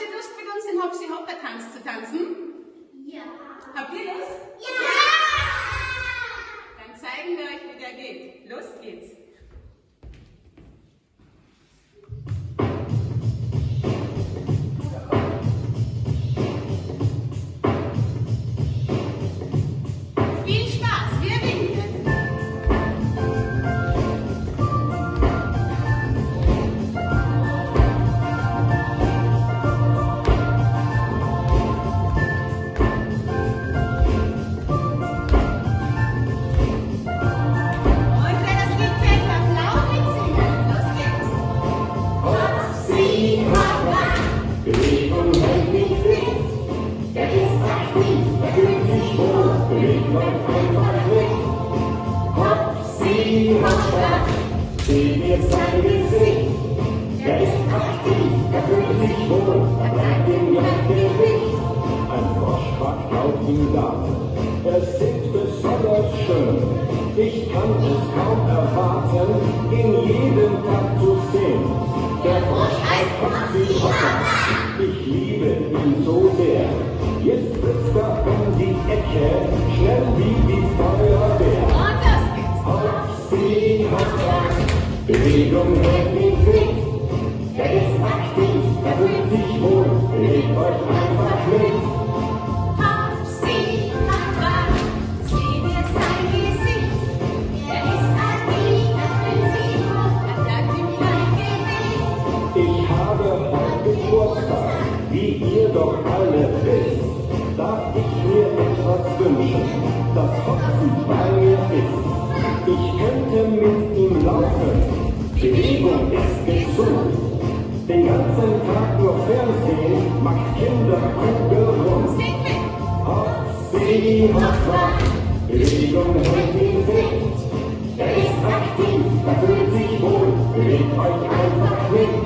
Habt ihr Lust, mit uns den Hopsi Hopper Tanz zu tanzen? Ja. Habt ihr Lust? Ja! Dann zeigen wir euch, wie der geht. Los geht's. Viel Spaß, wir winken. Hopsi Hopper, seht jetzt sein Gesicht. Er ist aktiv, er fühlt sich wohl, er bleibt im Gleichgewicht. Ein Frosch quackt auf dem Dach, es singt besonders schön. Ich kann es kaum erwarten, ihn jeden Tag zu sehen. Der Frosch heißt Hopsi Hopper, ich liebe ihn so sehr. Jetzt sitzt er um die Ecke, schnell wie die Feuerwehr. Und los geht's. Hopsi Hopper, Bewegung hält ihn fit. Er ist aktiv, er fühlt sich wohl, bewegt euch einfach mit. Hopsi Hopper, seht jetzt sein Gesicht. Er ist aktiv, er fühlt sich wohl, er bleibt im Gleichgewicht. Ich habe heute Geburtstag, wie ihr doch alle wisst. Darf ich mir etwas wünschen, das Hopsi bei mir ist. Ich könnte mit ihm laufen, Bewegung ist gesund. Den ganzen Tag nur Fernsehen macht Kinderkugel rund. Sing mit. Hopsi Hopper, Bewegung hält ihn fit. Er ist aktiv, er fühlt sich wohl, bewegt euch einfach mit.